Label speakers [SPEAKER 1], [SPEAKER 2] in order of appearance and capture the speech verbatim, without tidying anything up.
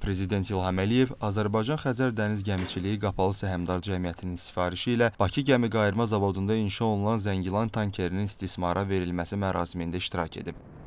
[SPEAKER 1] Prezident İlham Əliyev Azərbaycan-Xəzər Dəniz Gəmiçiliyi Qapalı Səhmdar Cəmiyyətinin sifarişi ilə Bakı Gəmi Qayırma Zavodunda inşa olunan Zəngilan tankerinin istismara verilməsi mərasimində iştirak edib.